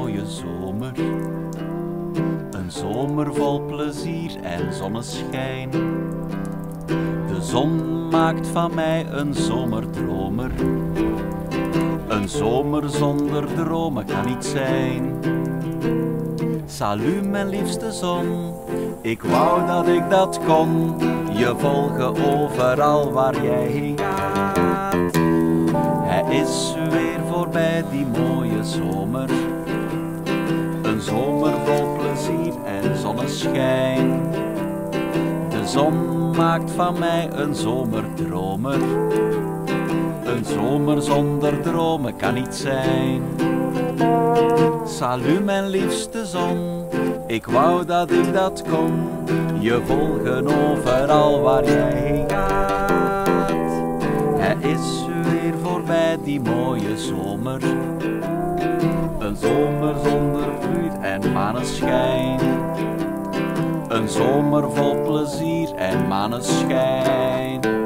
mooie zomer. Een zomer vol plezier en zonneschijn. De zon maakt van mij een zomerdromer. Een zomer zonder dromen kan niet zijn. Salut mijn liefste zon, ik wou dat ik dat kon. Je volgen overal waar jij heen gaat. Hij is weer voorbij, die mooie zomer. Een zomer vol plezier en zonneschijn. De zon maakt van mij een zomerdromer. Een zomer zonder dromen kan niet zijn. Salut mijn liefste zon, ik wou dat ik dat kon. Je volgen overal waar jij heen gaat. Hij is weer voorbij, die mooie zomer. Een zomer zonder vuur en maneschijn. Een zomer vol plezier en maneschijn.